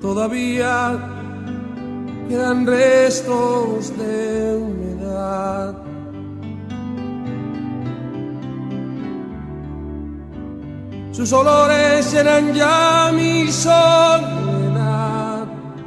todavía quedan restos de humedad. Sus olores llenan ya mi soledad.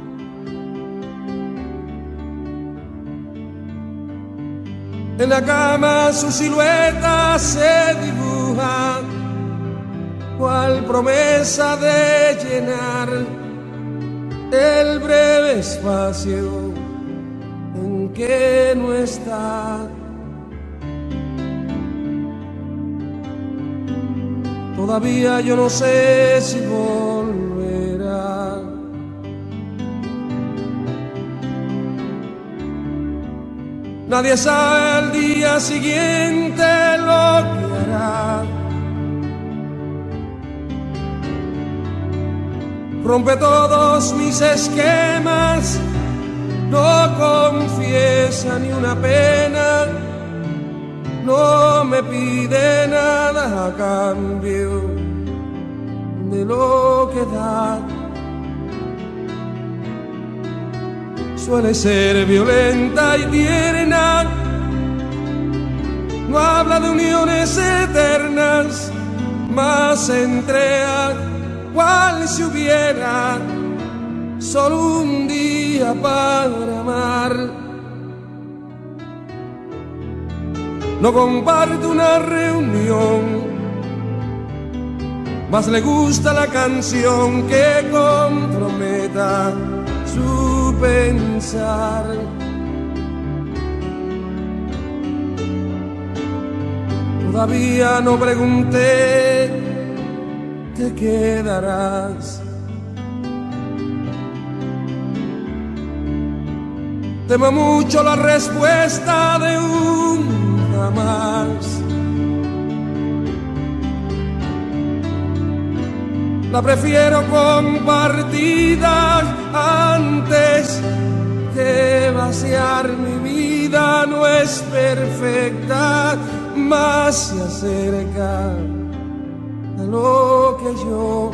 En la cama su silueta se dibuja, cual promesa de llenar el breve espacio en que no está. Todavía yo no sé si volverá. Nadie sabe al día siguiente lo que hará. Rompe todos mis esquemas, no confiesa ni una pena, no me pide nada a cambio de lo que da. Suele ser violenta y tierna, no habla de uniones eternas, mas se entrega cual si hubiera solo un día para amar. No comparte una reunión, mas le gusta la canción que comprometa su pensar. Todavía no pregunté, ¿te quedarás? Temo mucho la respuesta de un jamás. La prefiero compartida antes que vaciar mi vida. No es perfecta, mas se acerca a lo que yo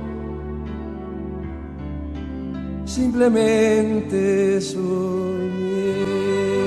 simplemente soñé.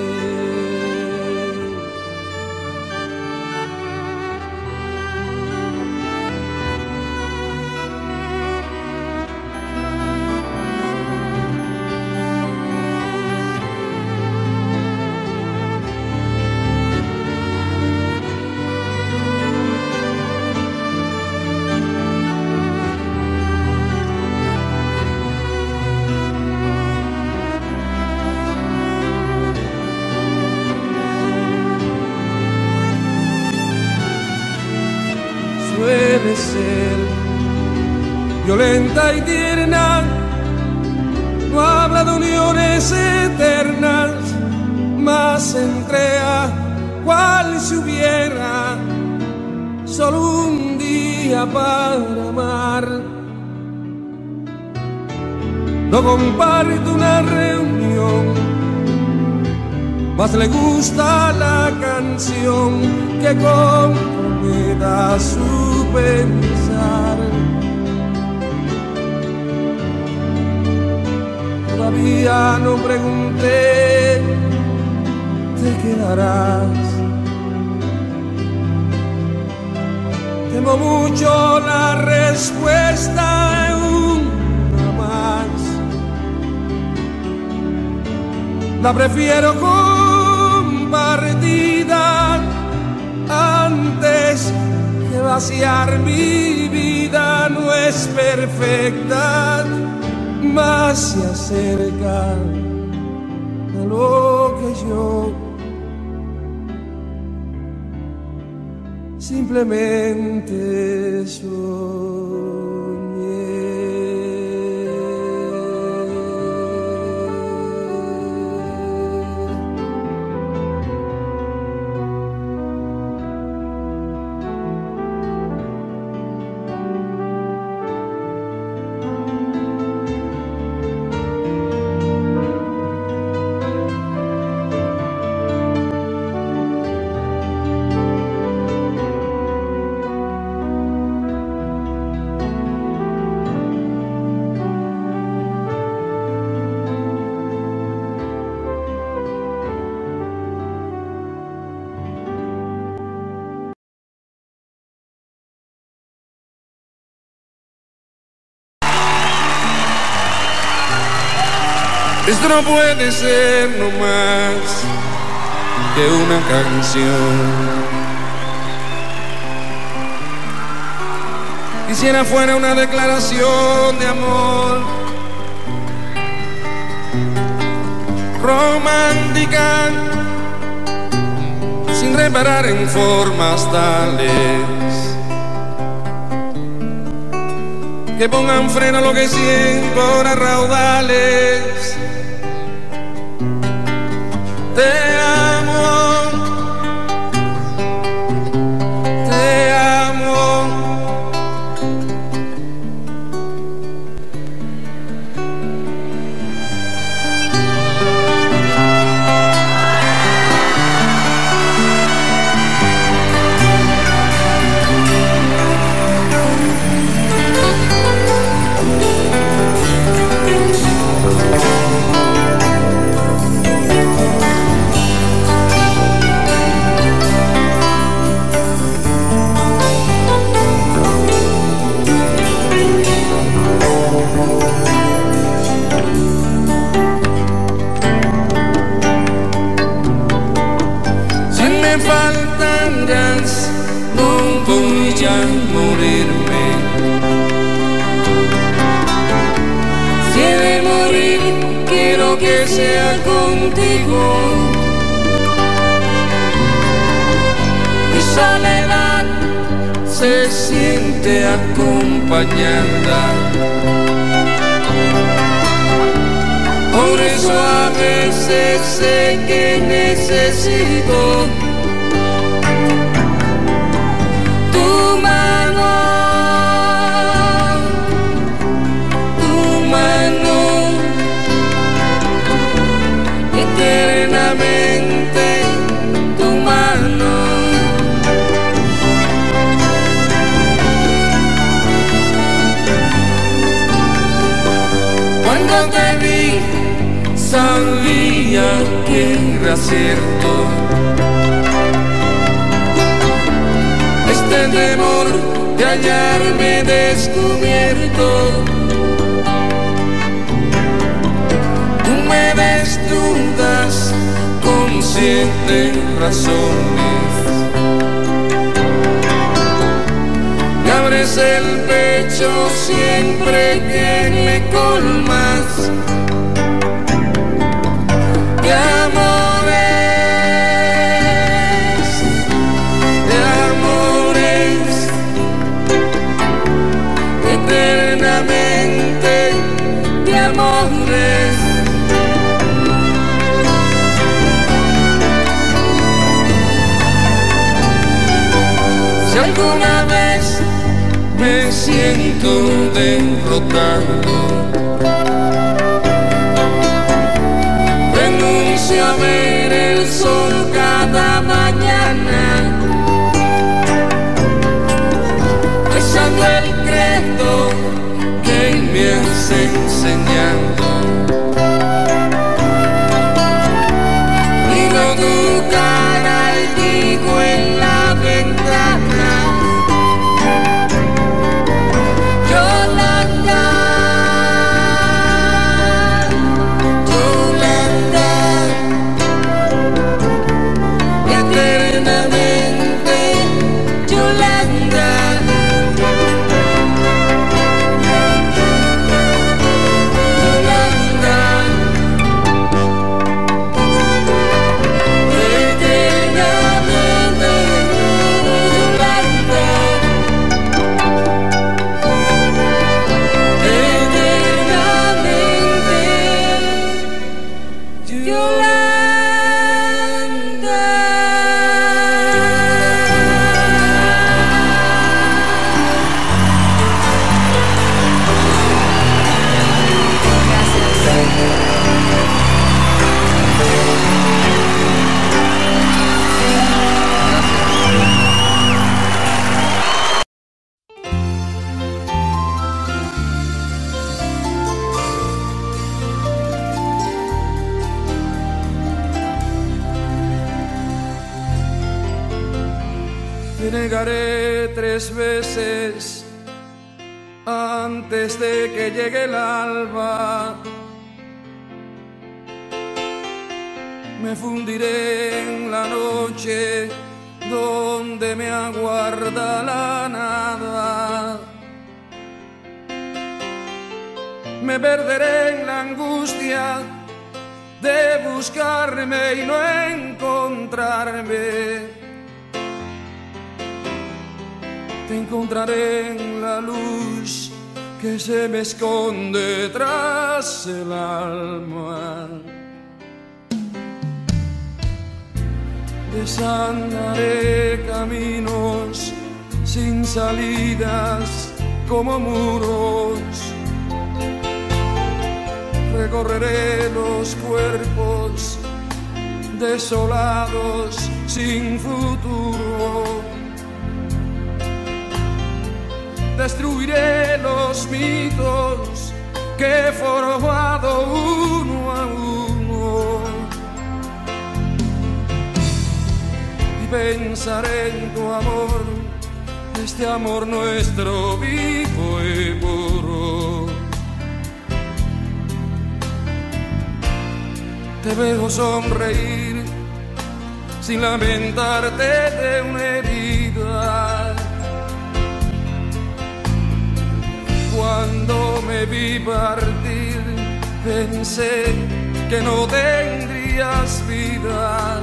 Suele ser violenta y tierna, no habla de uniones eternas, mas se entrega cual si hubiera solo un día para amar. No comparte una reunión, mas le gusta la canción que comprometa su pensar. Todavía no pregunté, ¿te quedarás? Temo mucho la respuesta de un jamás. La prefiero compartida antes que vaciar mi vida. No es perfecta, mas se acerca a lo que yo simplemente soñé. Esto no puede ser no más que una canción. Quisiera fuera una declaración de amor romántica, sin reparar en formas tales que pongan freno a lo que siento ahora raudales. Te amo, te amo. Faltan gas, non voy a morirme. Si he de morir, quiero que sea contigo. Mi soledad se siente acompañada. Por eso a veces sé que necesito eternamente tu mano. Cuando te vi sabía que era cierto este temor de hallarme descubierto. Me desnudas con 7 razones, me abres el pecho siempre que me colmas de amores, de amores, eternamente de amores. Si alguna vez me siento derrotado, renuncio a ver el sol cada mañana, rezando el credo que me has enseñado. Miro tu cara y digo en la ventana: Yolanda, Yolanda, eternamente Yolanda. Te negaré 3 veces antes de que llegue el alba. me fundiré en la noche donde me aguarda la nada. Me perderé en la angustia de buscarme y no encontrarme. Te encontraré en la luz que se me esconde tras el alma. Desandaré caminos sin salidas como muros. Recorreré los cuerpos desolados sin futuro. Destruiré los mitos que he forjado uno a uno. Y pensaré en tu amor, este amor nuestro vivo y puro. Te veo sonreír sin lamentarte de una herida. Cuando me vi partir, pensé que no tendrías vida.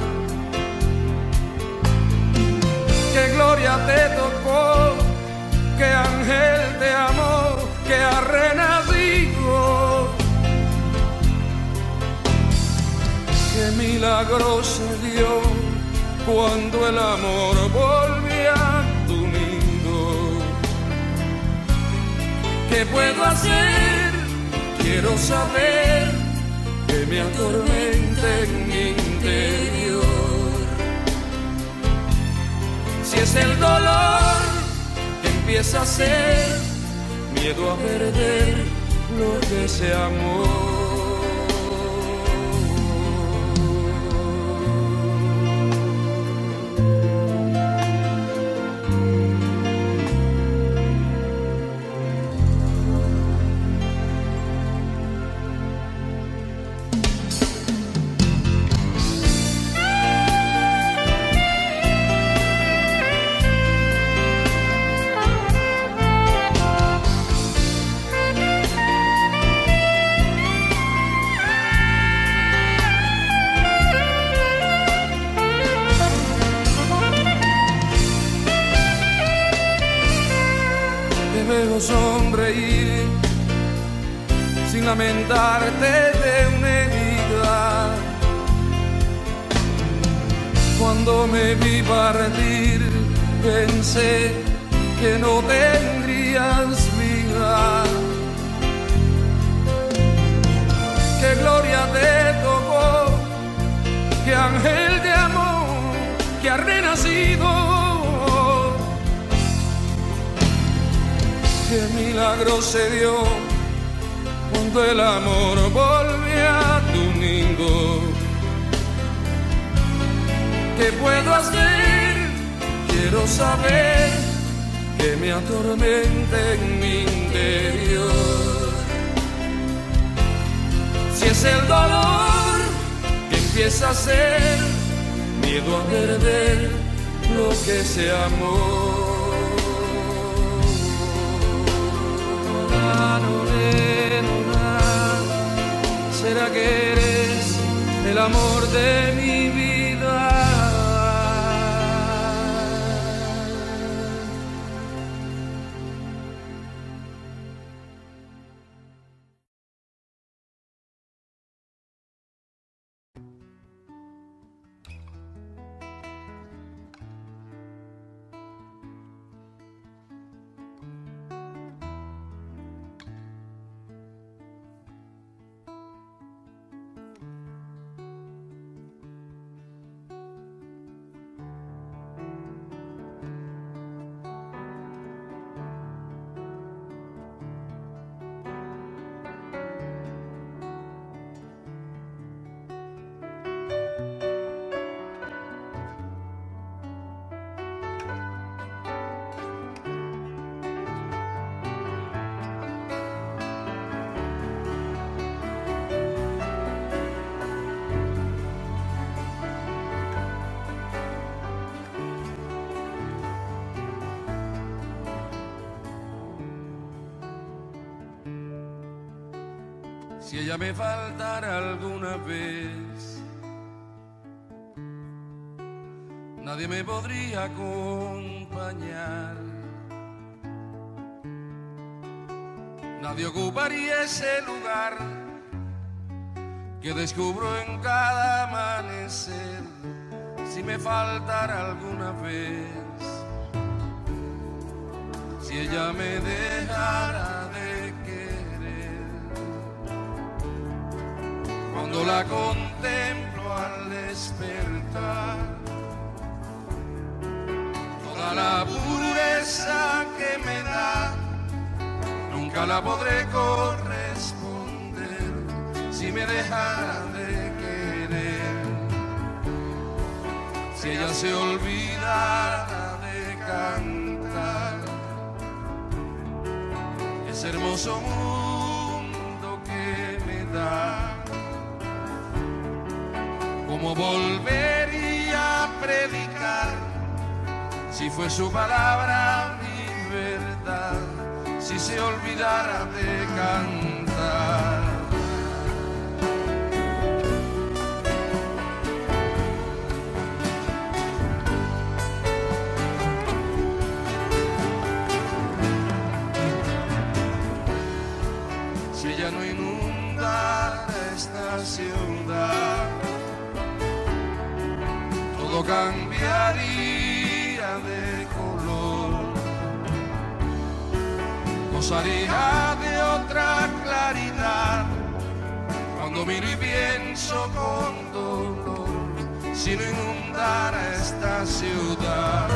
Qué gloria te tocó, qué ángel te amó, que ha renacido. Qué milagro se dio cuando el amor volvió a tu nido. ¿Qué puedo hacer? Quiero saber que me atormenta en mi interior. Si es el dolor que empieza a ser miedo a perder lo que se amó. Sonreír sin lamentarte de una herida. Cuando me vi partir, pensé que no tendrías vida. Qué gloria te tocó, qué ángel te amó, que ha renacido. Qué milagro se dio cuando el amor volvió a tu nido. ¿Qué puedo hacer? Quiero saber que me atormenta en mi interior. Si es el dolor que empieza a ser miedo a perder lo que se amó. ¿Será que eres el amor de mi vida? si ella me faltara alguna vez, nadie me podría acompañar, nadie ocuparía ese lugar que descubro en cada amanecer, si me faltara alguna vez, si ella me dejara de querer. Cuando la contemplo al despertar, toda la pureza que me da, nunca la podré corresponder si me dejara de querer. Si ella se olvidara de cantar ese hermoso mundo que me da, ¿cómo volvería a predicar si fue su palabra mi verdad? Si se olvidara de cantar. Si ella no inundara esta ciudad, todo cambiaría de color, gozaría de otra claridad cuando miro y pienso con dolor. Si no inundara esta ciudad,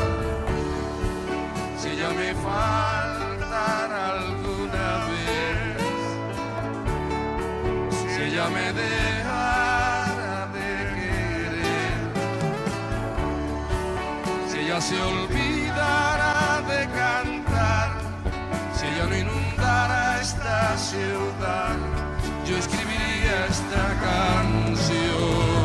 si ella me faltara alguna vez, si ella me dejara de querer, si ella se olvidara de cantar, si ella no inundara esta ciudad, yo escribiría esta canción.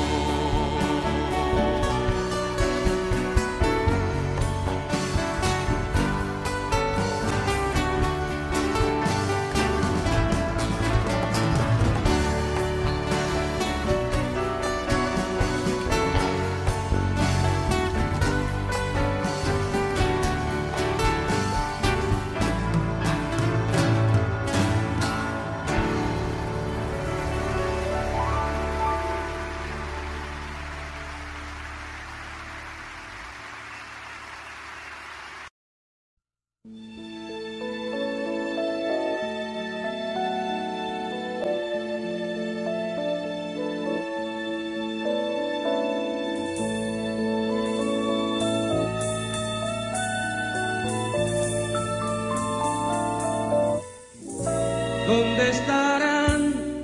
¿Dónde estarán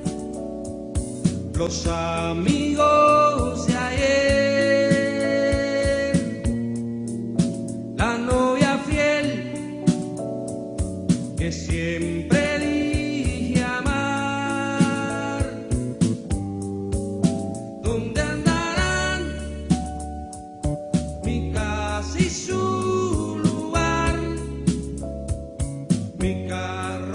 los amigos de ayer? La novia fiel que siempre dije amar. ¿Dónde andarán mi casa y su lugar? Mi carro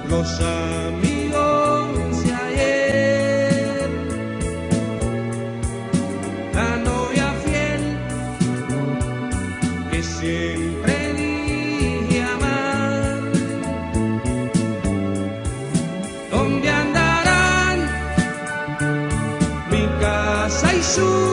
los amigos de ayer, la novia fiel que siempre dije amar. ¿Dónde andarán mi casa y su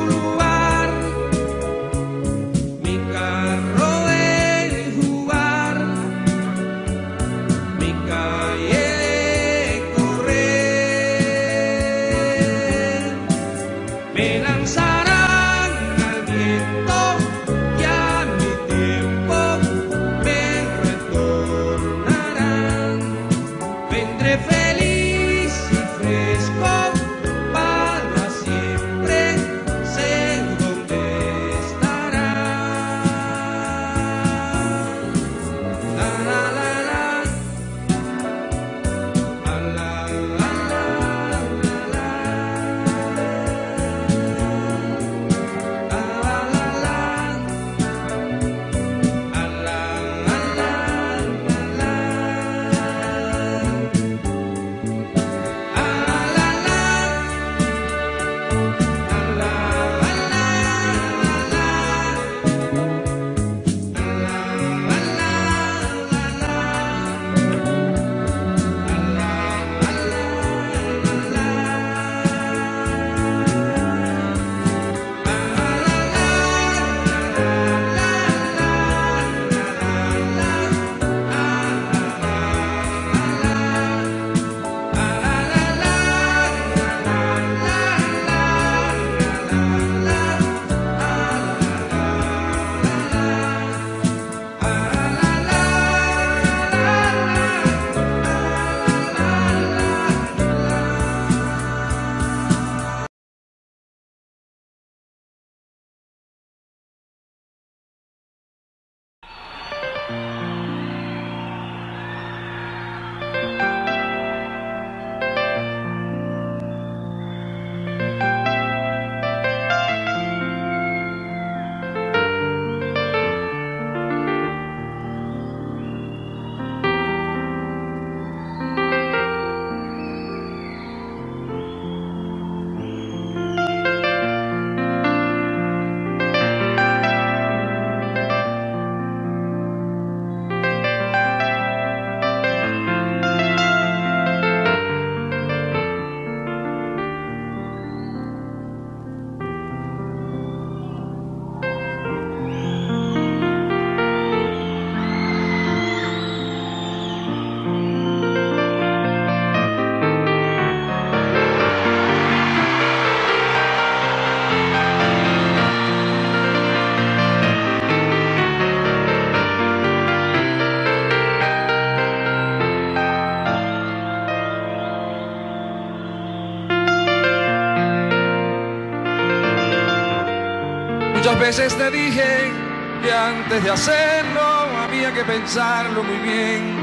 muchas veces te dije que antes de hacerlo había que pensarlo muy bien,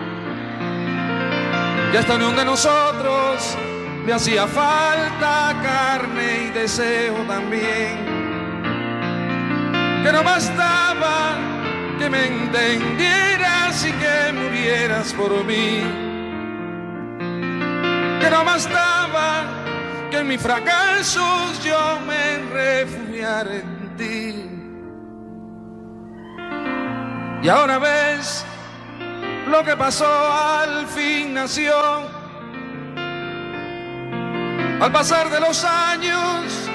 que a esta unión de nosotros le hacía falta carne y deseo también, que no bastaba que me entendieras y que murieras por mí, que no bastaba que en mis fracasos yo me refugiara en ti. Y ahora ves lo que pasó, al fin nació. Al pasar de los años,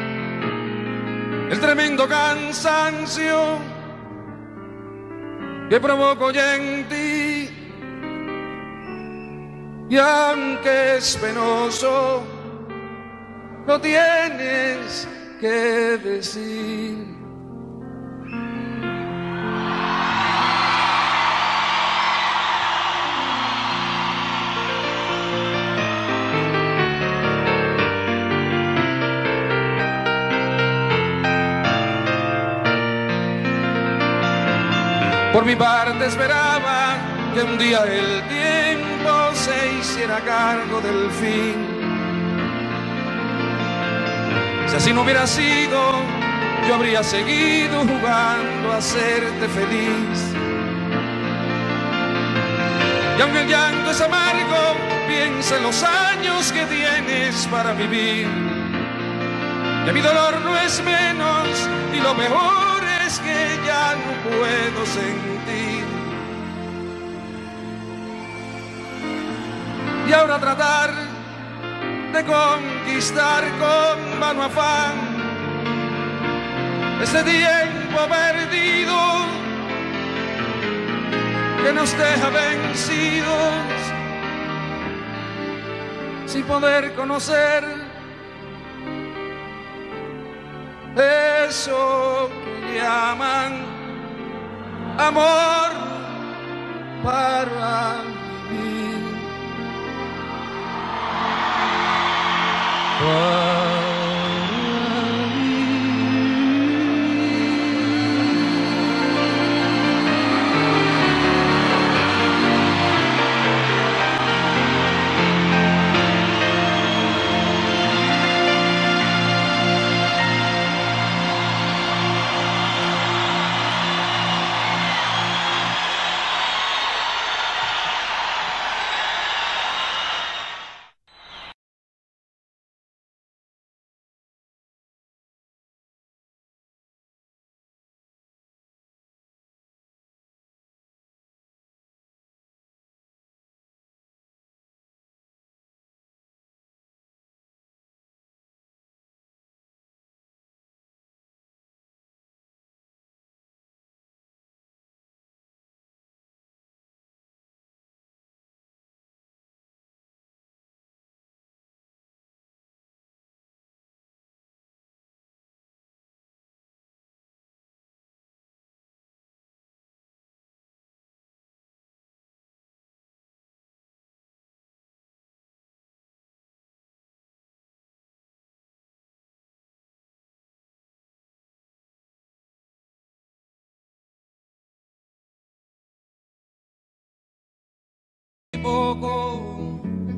el tremendo cansancio que provoco ya en ti. Y aunque es penoso, lo tienes que decir. Por mi parte esperaba que un día el tiempo se hiciera cargo del fin. Si así no hubiera sido, yo habría seguido jugando a hacerte feliz. Y aunque el llanto es amargo, piensa en los años que tienes para vivir. Que mi dolor no es menos y lo mejor es que ya no puedo sentir. Y ahora tratar de conquistar con vano afán ese tiempo perdido que nos deja vencidos sin poder conocer eso que llaman amor para vivir. Poco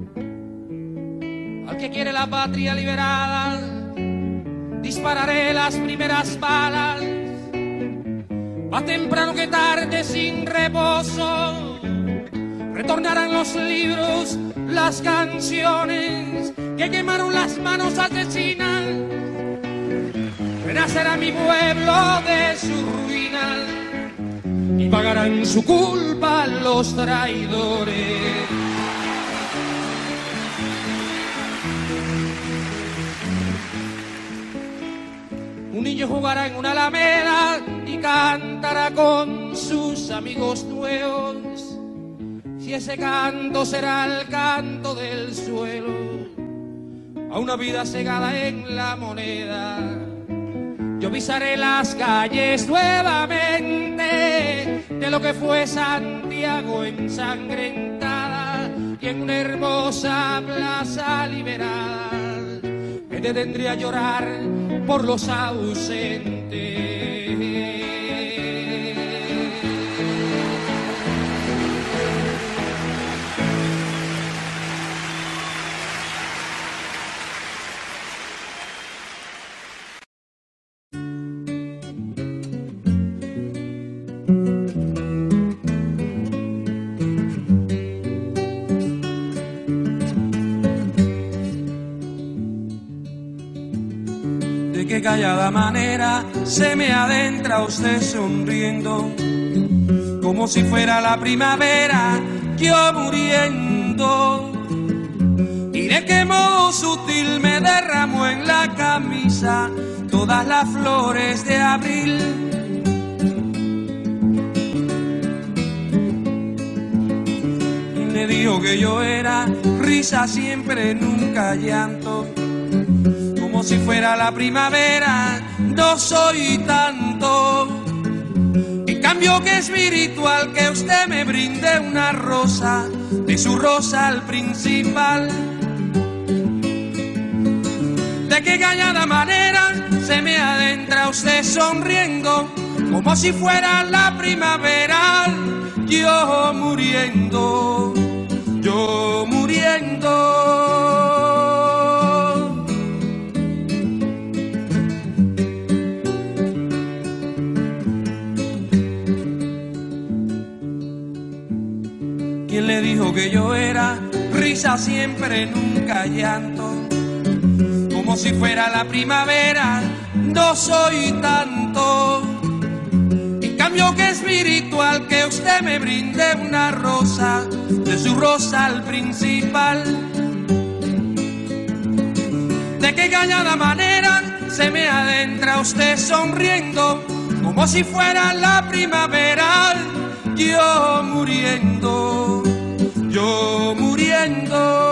al que quiere la patria liberada, dispararé las primeras balas, más temprano que tarde sin reposo. Retornarán los libros, las canciones que quemaron las manos asesinas. Renacerá mi pueblo de su ruina y pagarán su culpa los traidores. Un niño jugará en una alameda y cantará con sus amigos nuevos. Si ese canto será el canto del suelo, a una vida cegada en la moneda. Yo pisaré las calles nuevamente de lo que fue Santiago ensangrentada, y en una hermosa plaza liberada me detendré a llorar por los ausentes. De qué callada manera se me adentra usted sonriendo, como si fuera la primavera, yo muriendo. Y de qué modo sutil me derramó en la camisa todas las flores de abril. Y me dijo que yo era risa siempre, nunca llanto, como si fuera la primavera, no soy tanto. En cambio que espiritual que usted me brinde una rosa, de su rosa al principal. De qué callada manera se me adentra usted sonriendo, como si fuera la primavera, yo muriendo, yo muriendo. ¿Quién le dijo que yo era risa siempre, nunca llanto? Como si fuera la primavera, no soy tanto. En cambio que espiritual, que usted me brinde una rosa, de su rosal principal. De qué callada manera se me adentra usted sonriendo, como si fuera la primavera, yo muriendo, yo muriendo.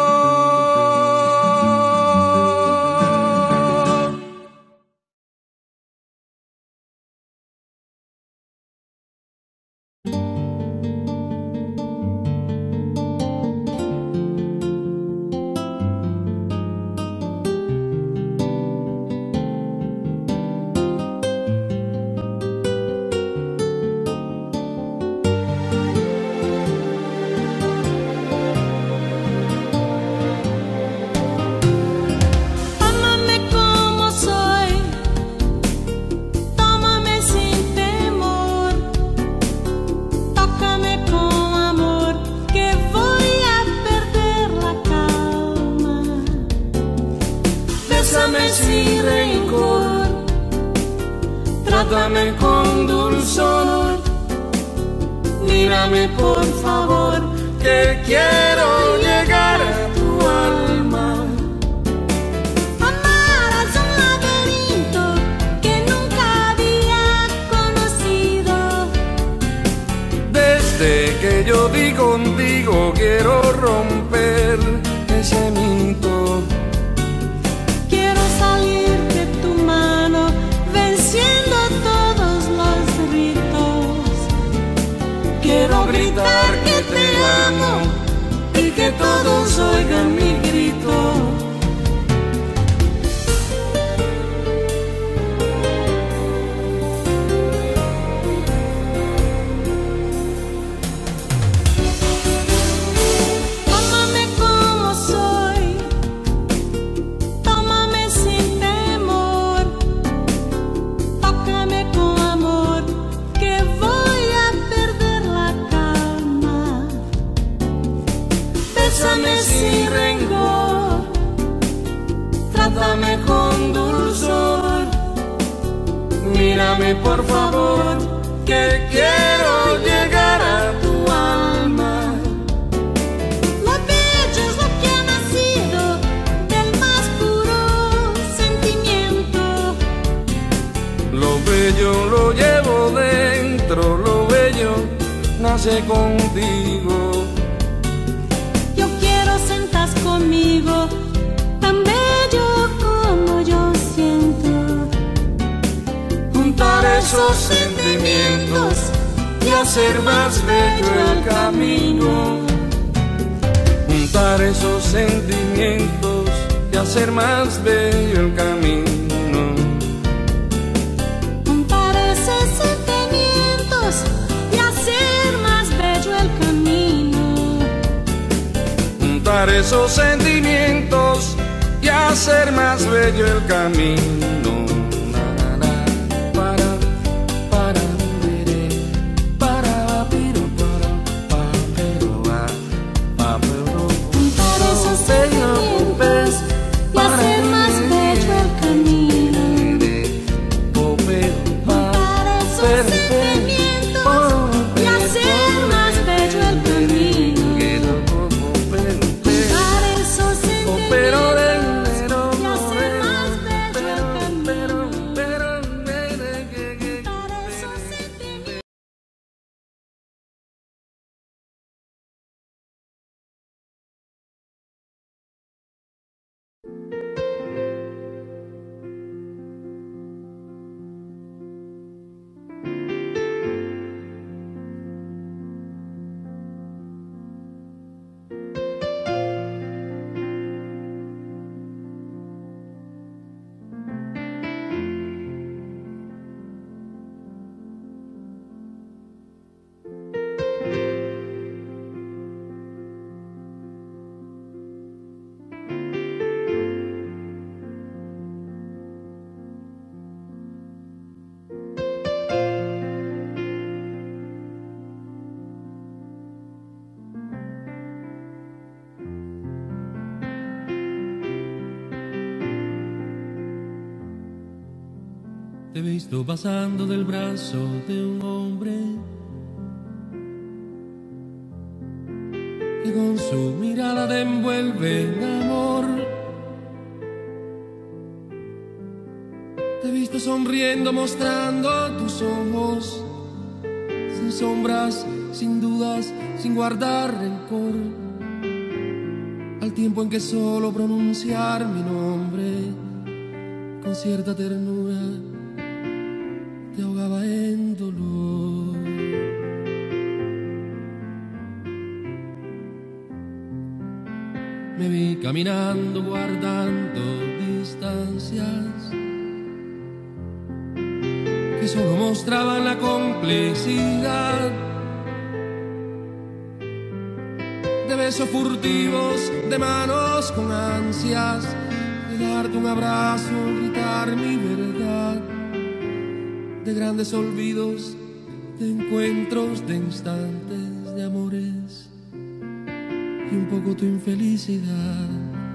Sin rencor, trátame con dulzor, mírame por favor, que quiero llegar a tu alma. Amar es un laberinto que nunca había conocido. Desde que yo di contigo quiero romper ese mito. Salir de tu mano, venciendo todos los ritos. Quiero gritar que te amo y que todos oigan mi grito. Bésame sin rencor, trátame con dulzor, mírame por favor, que quiero llegar a tu alma. Lo bello es lo que ha nacido del más puro sentimiento. Lo bello lo llevo dentro, lo bello nace contigo. Conmigo, tan bello como yo siento. Juntar esos sentimientos y hacer más bello el camino. Juntar esos sentimientos y hacer más bello el camino. Juntar esos sentimientos y hacer más bello el camino. Juntar esos sentimientos y hacer más bello el camino. Juntar esos sentimientos y hacer más bello el camino. Juntar esos sentimientos y hacer más bello el camino. Pero y hacer más bello el camino. he visto pasando del brazo de un hombre que con su mirada te envuelve en amor. Te he visto sonriendo mostrando tus ojos, sin sombras, sin dudas, sin guardar rencor, al tiempo en que solo pronunciar mi nombre con cierta ternura te ahogaba en dolor. Me vi caminando guardando distancias que solo mostraban la complicidad de besos furtivos, de manos con ansias de darte un abrazo, gritar mi verdad, de grandes olvidos, de encuentros, de instantes, de amores y un poco tu infelicidad.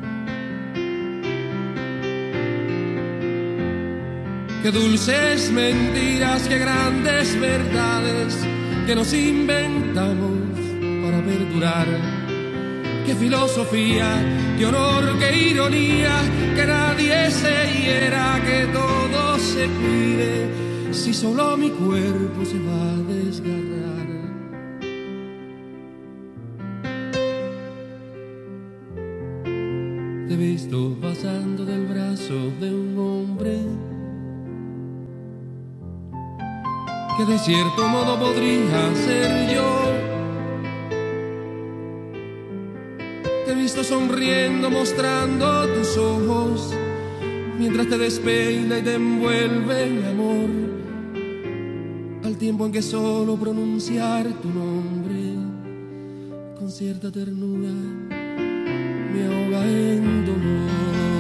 Qué dulces mentiras, qué grandes verdades que nos inventamos para perdurar. Qué filosofía, qué honor, qué ironía, que nadie se hiera, que todo se cuide, si solo mi cuerpo se va a desgarrar. Te he visto pasando del brazo de un hombre que de cierto modo podría ser yo. Te he visto sonriendo mostrando tus ojos mientras te despeina y te envuelve en amor, al tiempo en que solo pronunciar tu nombre con cierta ternura me ahoga en dolor.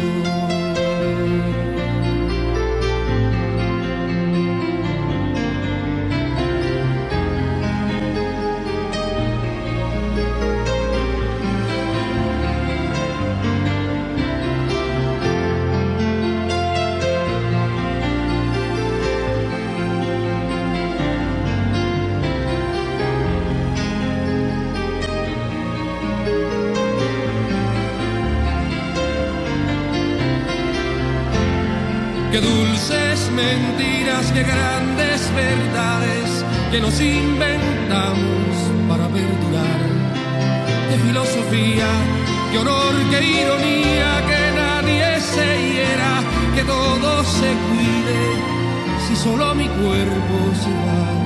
Qué dulces mentiras, qué grandes verdades que nos inventamos para perdurar. Qué filosofía, qué honor, qué ironía, que nadie se hiera, que todo se cuide, si solo mi cuerpo se va a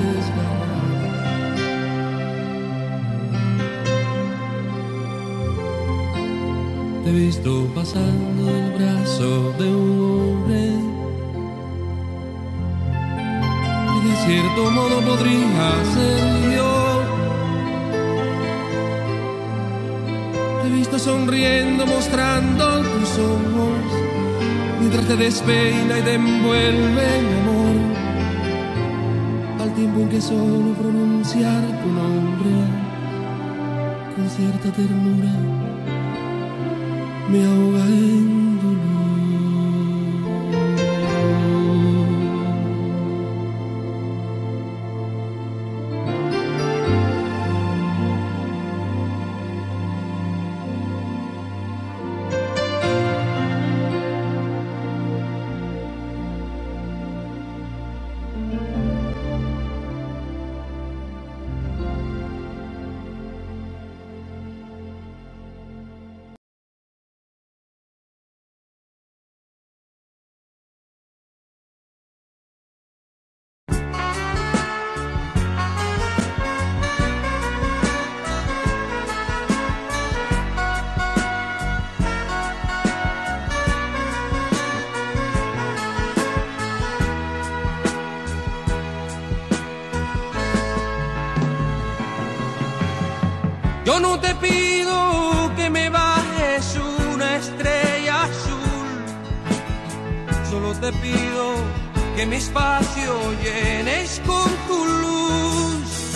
desgarrar. Te he visto pasando el brazo de un hombre que de cierto modo podría ser yo. Te he visto sonriendo mostrando tus ojos mientras te despeina y te envuelve en amor, al tiempo en que solo pronunciar tu nombre con cierta ternura me ahoga en dolor. Yo no te pido que me bajes una estrella azul, solo te pido que mi espacio llenes con tu luz.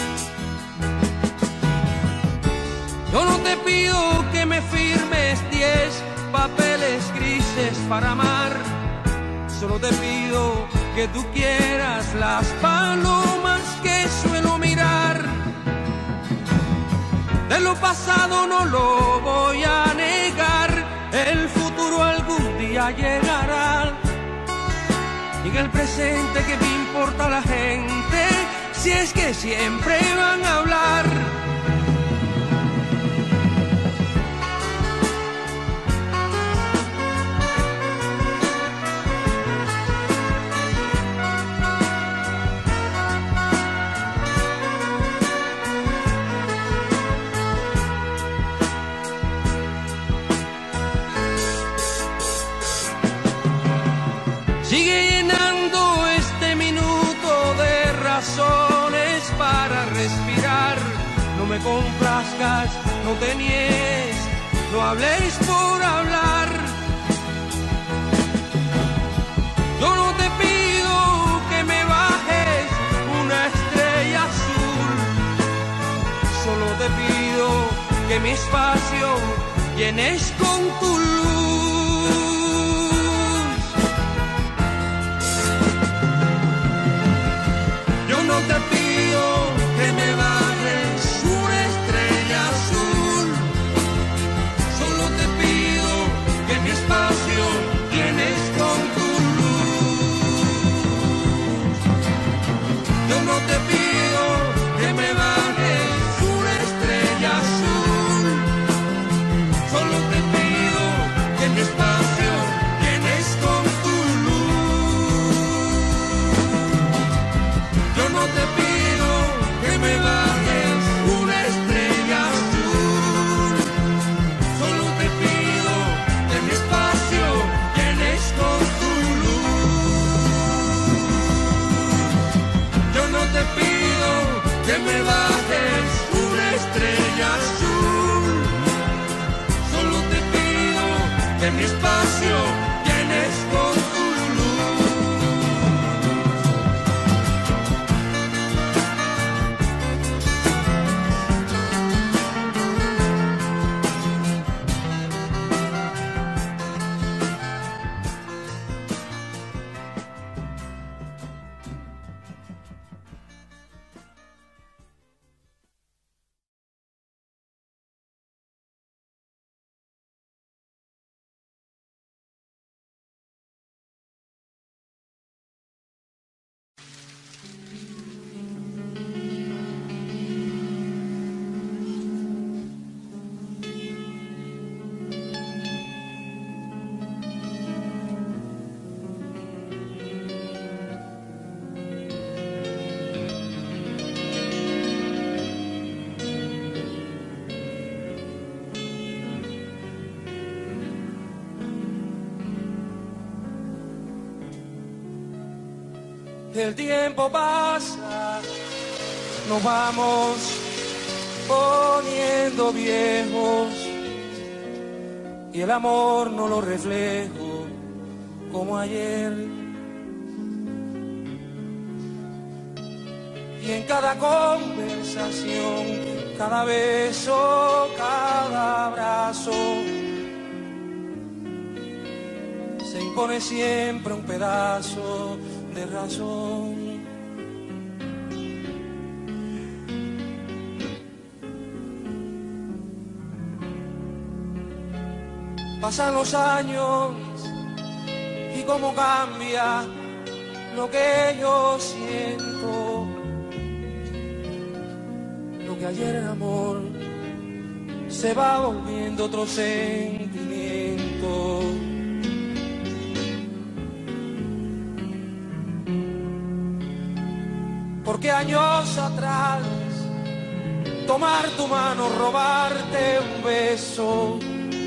Yo no te pido que me firmes 10 papeles grises para amar, solo te pido que tú quieras las palomas que suelo mirar. De lo pasado no lo voy a negar, el futuro algún día llegará. Y en el presente, ¿qué me importa la gente? Si es que siempre van a hablar. Sigue llenando este minuto de razones para respirar. No me complazcas, no te niegues, no hables por hablar. Yo no te pido que me bajes una estrella azul, solo te pido que mi espacio llenes con tu luz. No te pido que me bajes una estrella azul, solo te pido que mi espacio llenes con tu luz. Yo no te pido que me bajes una estrella azul, solo te pido que mi espacio llenes con tu luz. Yo no te pido que me bajes una estrella azul, solo te pido que mi espacio llenes con tu luz. Yo no te pido que me bajes una estrella azul, solo te pido que mi espacio llenes con tu El tiempo pasa, nos vamos poniendo viejos y el amor no lo reflejo como ayer. Y en cada conversación, cada beso, cada abrazo, se impone siempre un pedazo de razón. Pasan los años y cómo cambia lo que yo siento. Lo que ayer era amor se va volviendo otro sentimiento. Porque años atrás, tomar tu mano, robarte un beso,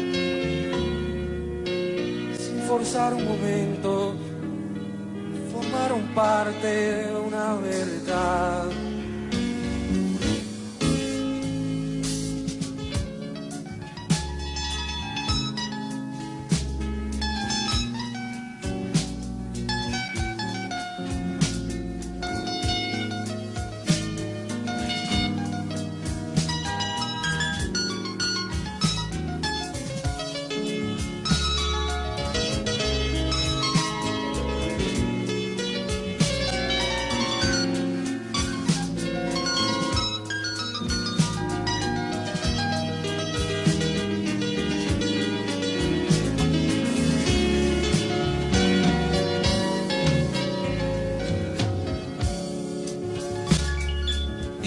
sin forzar un momento, formaron parte de una verdad.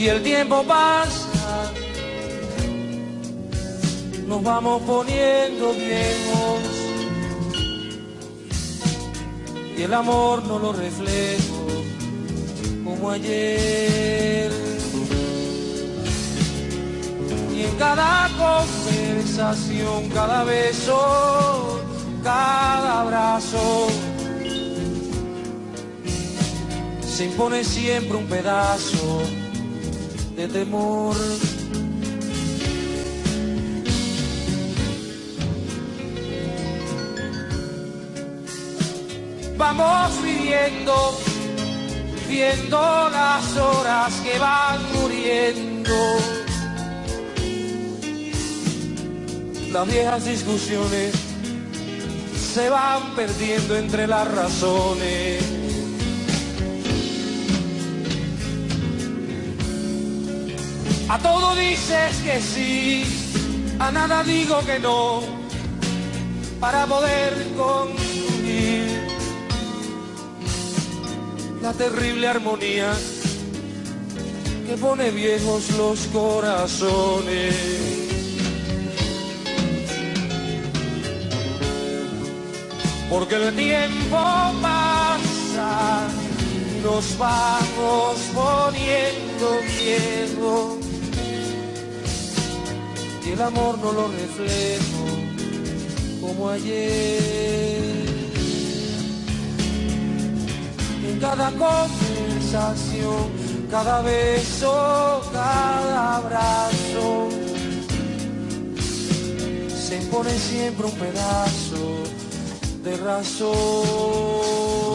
y el tiempo pasa, nos vamos poniendo viejos y el amor no lo reflejo como ayer. Y en cada conversación, cada beso, cada abrazo, se impone siempre un pedazo de temor. Vamos viviendo, viendo las horas que van muriendo. Las viejas discusiones se van perdiendo entre las razones. A todo dices que sí, a nada digo que no, para poder construir la terrible armonía que pone viejos los corazones. Porque el tiempo pasa y nos vamos poniendo viejos y el amor no lo reflejo como ayer. En cada conversación, cada beso, cada abrazo, se impone siempre un pedazo de razón.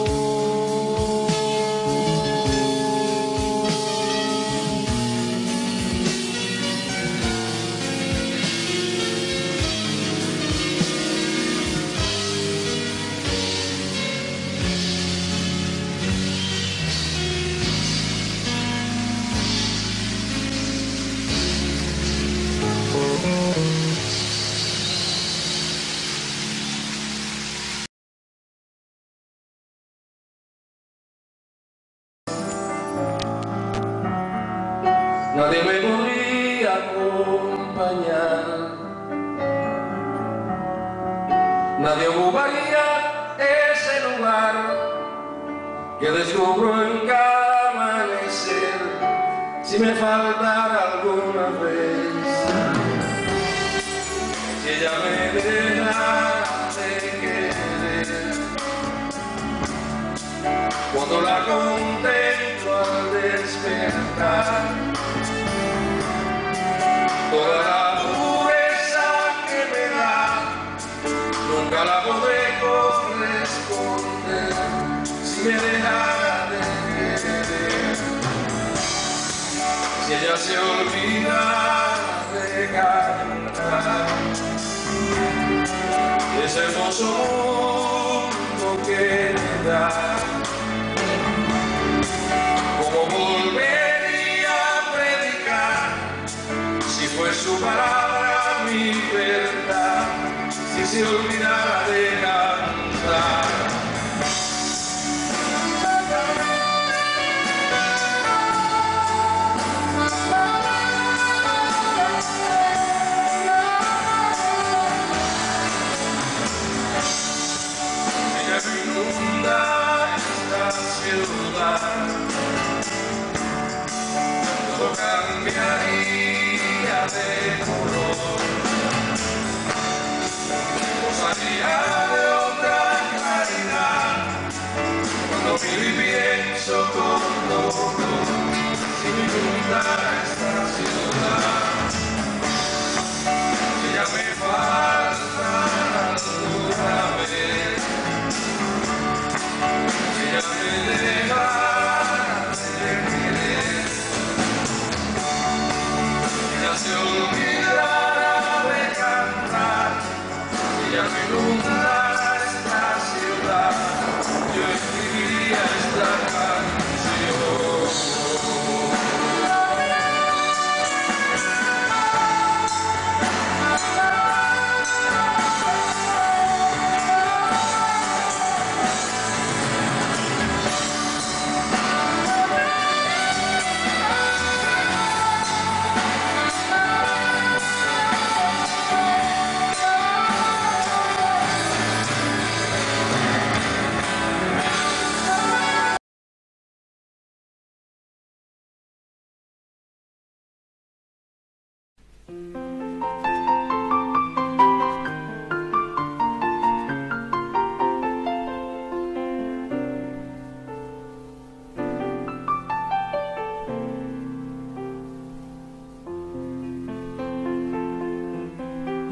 Nadie me podría acompañar, nadie ocuparía ese lugar que descubro en cada amanecer si me faltara alguna vez. Si ella me deja de querer, cuando la contemplo al despertar, toda la pureza que me da, nunca la podré corresponder si me dejara de querer. Si ella se olvida de cantar ese hermoso mundo que me da, ¿cómo volvería a predicar si fue su palabra mi verdad, si se olvidara de cantar? Ella me inunda esta ciudad, todo cambiaría de color, gozaría de otra claridad, cuando miro y pienso con dolor, si me inundara esta ciudad. Si ya me falta alguna vez, si ya me dejara de querer, se olvidará de cantar, si ya me inundara esta ciudad, yo escribiría esta canción.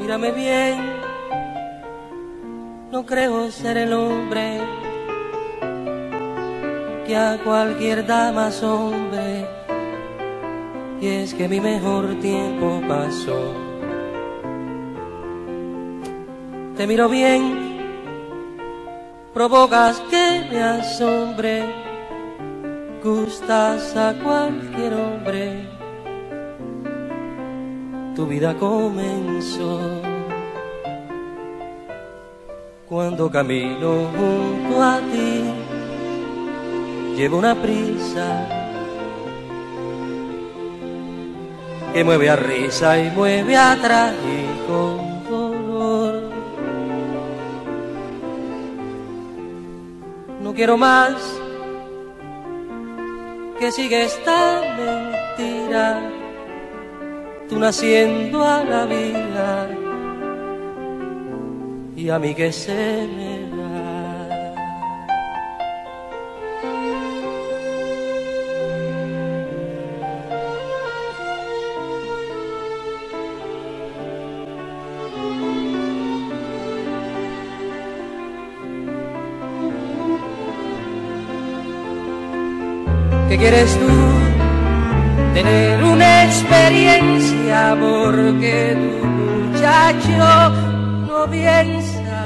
Mírame bien, no creo ser el hombre que a cualquier dama asombre, y es que mi mejor tiempo pasó. Te miro bien, provocas que me asombre, gustas a cualquier hombre, tu vida comenzó. Cuando camino junto a ti, llevo una prisa que mueve a risa y mueve a trágico dolor. No quiero más que siga esta mentira, tú naciendo a la vida y a mí que se me va. ¿Qué quieres tú? Tener una experiencia, porque tu muchacho no piensa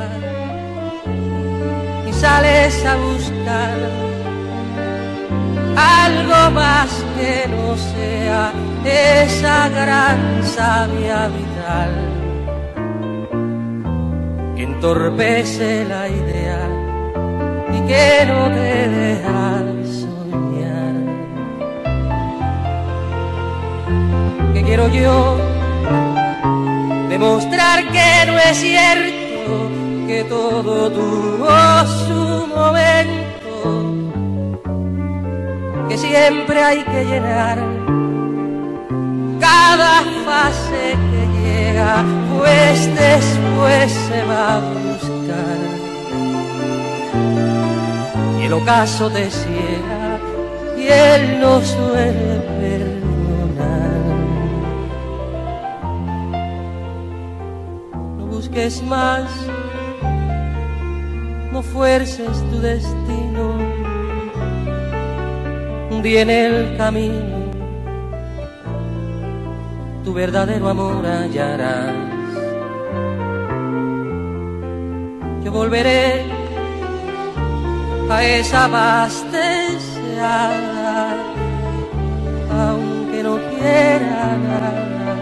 y sales a buscar algo más que no sea esa gran savia vital que entorpece la idea y que no te deja soñar. ¿Qué quiero yo? Demostrar que no es cierto, que todo tuvo su momento, que siempre hay que llenar cada fase que llega, pues después se va a buscar. Y el ocaso te ciega y él no suele perdonar. No busques más, no fuerces tu destino, un día en el camino tu verdadero amor hallarás. Yo volveré a esa paz deseada, aunque no quiera nada,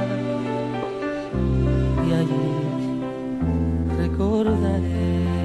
y allí recordaré.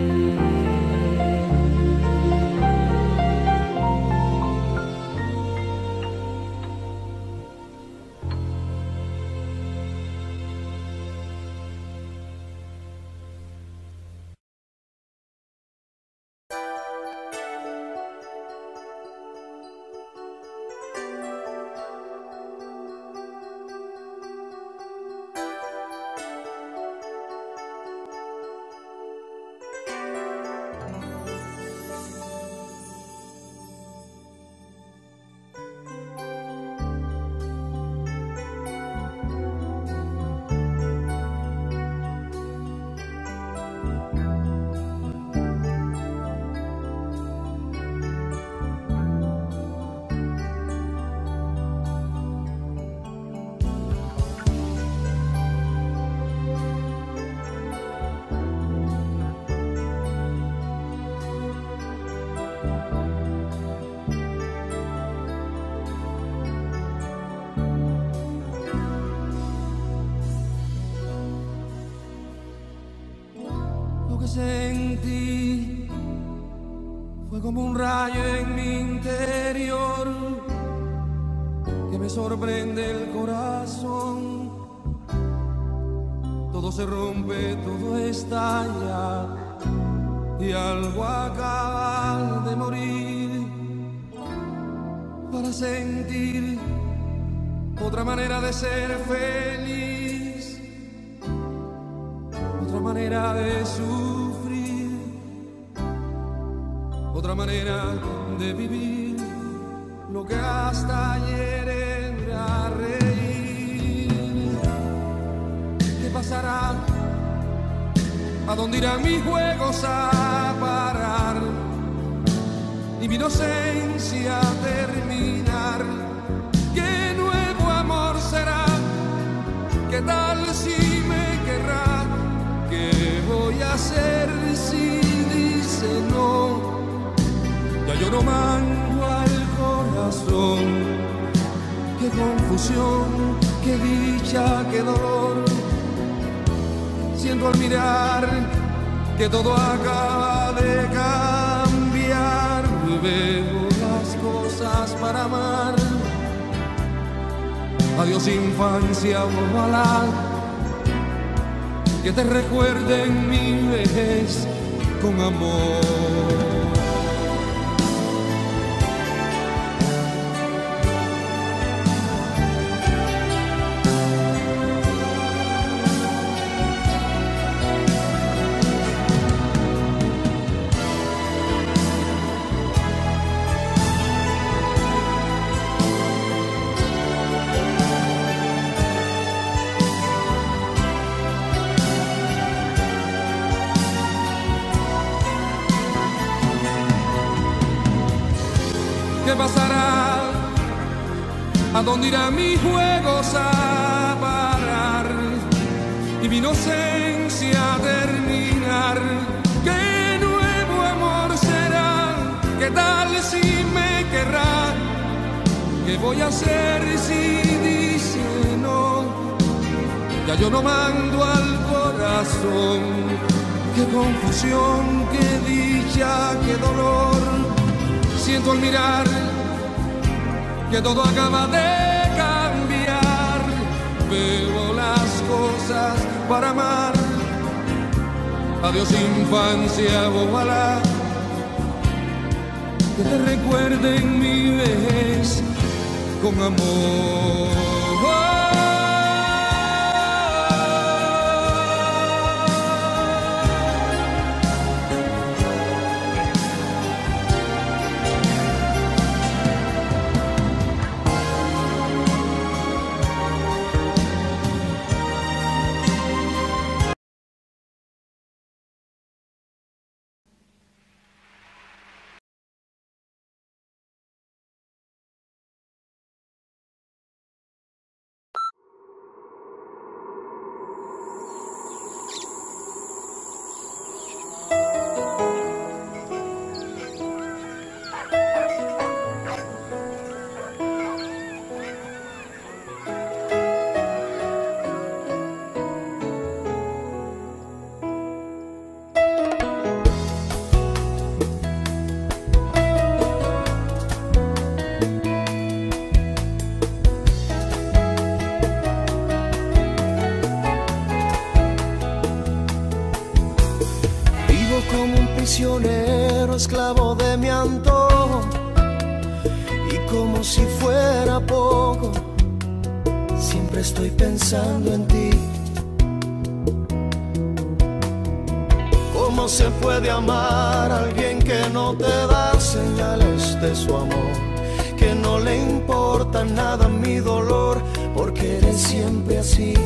Sentí fue como un rayo en mi interior que me sorprende el corazón. Todo se rompe, todo estalla y algo acaba de morir para sentir otra manera de ser feliz, otra manera de sufrir, otra manera de vivir lo que hasta ayer era reír. Que pasará? ¿A dónde irán mis juegos a parar? Y mi inocencia a terminar. ¿Qué nuevo amor será? ¿Qué tal si me querrá? ¿Qué voy a hacer si dice no? Ya yo no mando al corazón. Qué confusión, qué dicha, qué dolor. Siento al mirar que todo acaba de cambiar. Veo las cosas para amar. Adiós infancia, ojalá que te recuerden mi vejez con amor. ¿Qué pasará? ¿A dónde irán mis juegos a parar? Y mi inocencia a terminar. ¿Qué nuevo amor será? ¿Qué tal si me querrá? ¿Qué voy a hacer si dice no? Ya yo no mando al corazón. Qué confusión, qué dicha, qué dolor. Siento al mirar que todo acaba de cambiar. Veo las cosas para amar. Adiós infancia, ojalá que te recuerden mi vejez con amor. Prisionero, esclavo de mi antojo, y como si fuera poco, siempre estoy pensando en ti. ¿Cómo se puede amar a alguien que no te da señales de su amor? Que no le importa nada mi dolor, porque eres siempre así.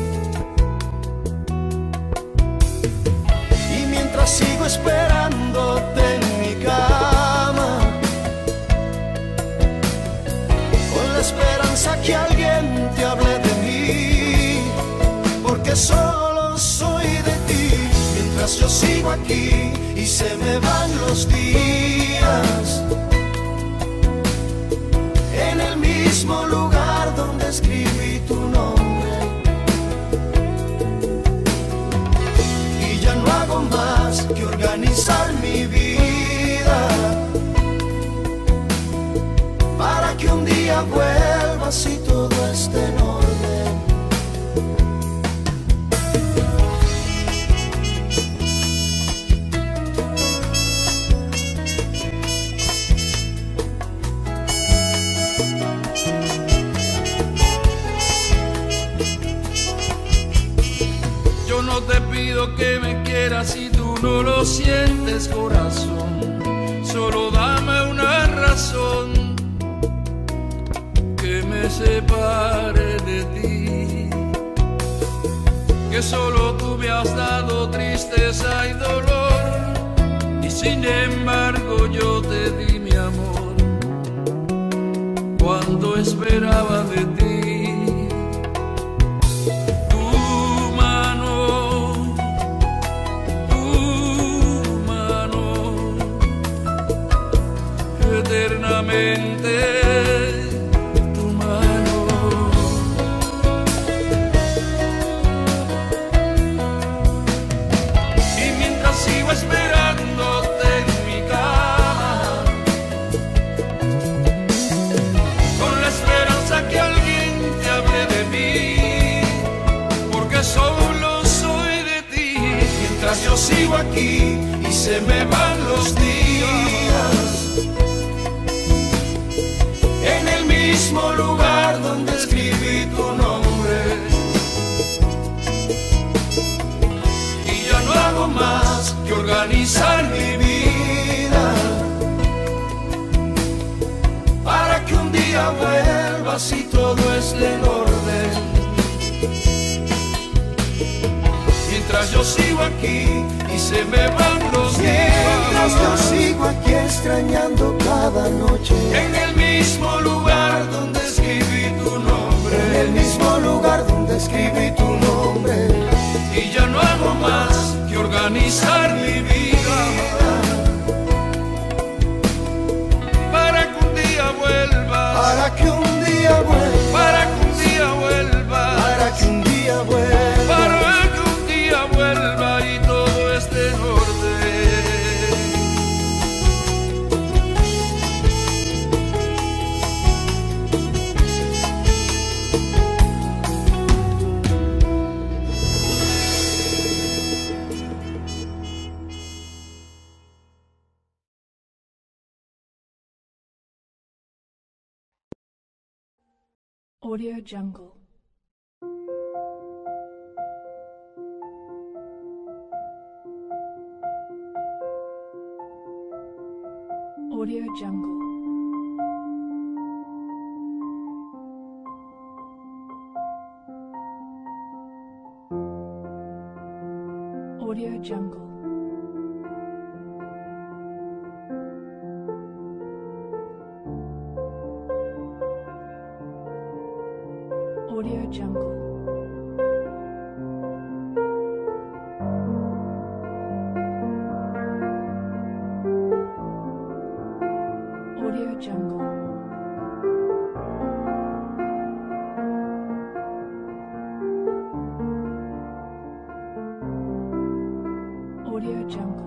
Sigo esperándote en mi cama, con la esperanza que alguien te hable de mí, porque solo soy de ti. Mientras yo sigo aquí y se me van los días, en el mismo lugar donde escribí tu nombre. No hago más que organizar mi vida para que un día vuelvas y todo esté en orden. Yo no te pido que me quieras si tú no lo sientes, corazón. Solo dame una razón que me separe de ti. Que porque solo tú me has dado tristeza y dolor, y sin embargo yo te di mi amor cuando esperaba de ti. Tu mano, eternamente. Esperándote en mi cama, con la esperanza que alguien te hable de mí, porque solo soy de ti. Mientras yo sigo aquí y se me van los días, en el mismo lugar donde escribí tu nombre, y ya no hago más que organizar mi vida para que un día vuelvas y todo esté en orden. Mientras yo sigo aquí y se me van los días, mientras yo sigo aquí extrañando cada noche, en el mismo lugar donde escribí tu nombre, en el mismo lugar donde escribí tu nombre, y ya no hago más que organizar mi vida para que un día vuelvas, para que un día vuelvas, para que un día vuelvas, para que un día vuelvas, para que un día vuelva y todo esté en orden. Audio Jungle. Audio Jungle. Audio Jungle. Audio Jungle. Audio Jungle. Audio Jungle.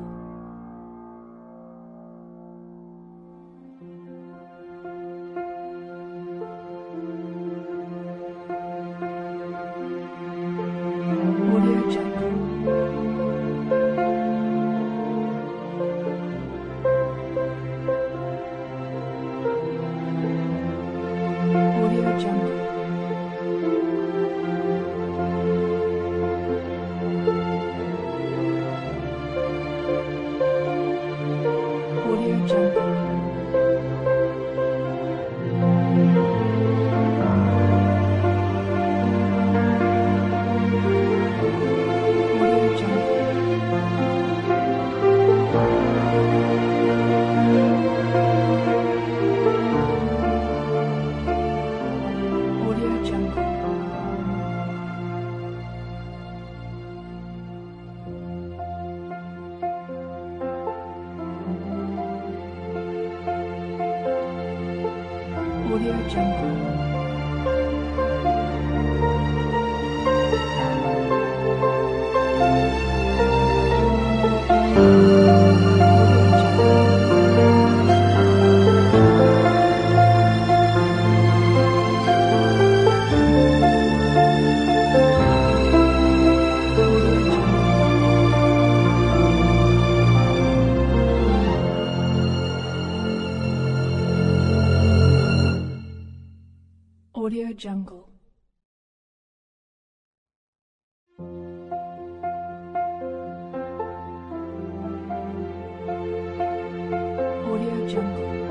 Audio Jungle. Audio Jungle. Audio Jungle.